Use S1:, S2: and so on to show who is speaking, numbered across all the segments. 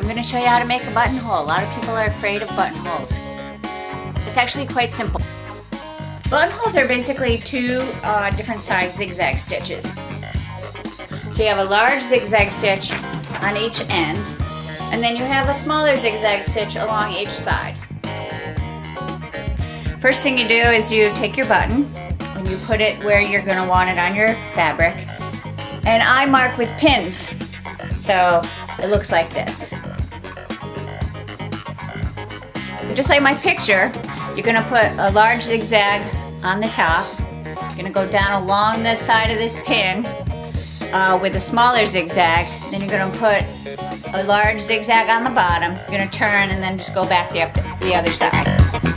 S1: I'm going to show you how to make a buttonhole. A lot of people are afraid of buttonholes. It's actually quite simple. Buttonholes are basically two different size zigzag stitches. So you have a large zigzag stitch on each end, and then you have a smaller zigzag stitch along each side. First thing you do is you take your button and you put it where you're going to want it on your fabric. And I mark with pins, so it looks like this. Just like my picture, you're going to put a large zigzag on the top. You're going to go down along the side of this pin with a smaller zigzag. Then you're going to put a large zigzag on the bottom. You're going to turn and then just go back the other side.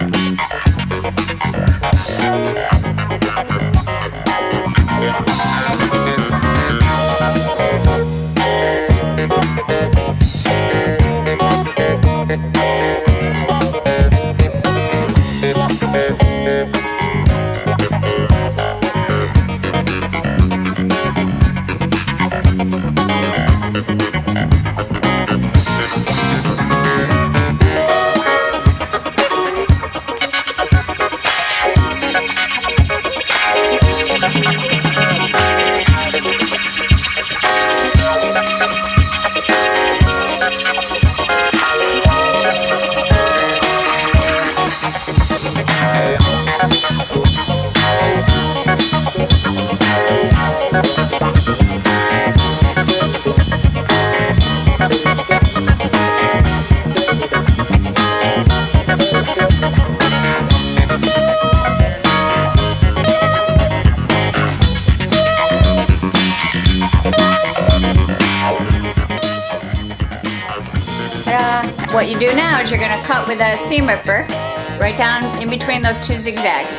S1: What you do now is you're going to cut with a seam ripper right down in between those two zigzags.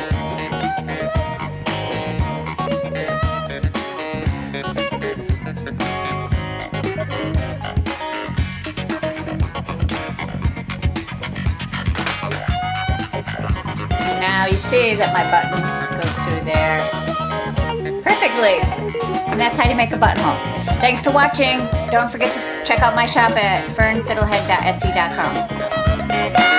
S1: And now you see that my button goes through there perfectly. And that's how you make a buttonhole. Thanks for watching. Don't forget to check out my shop at fernfiddlehead.etsy.com.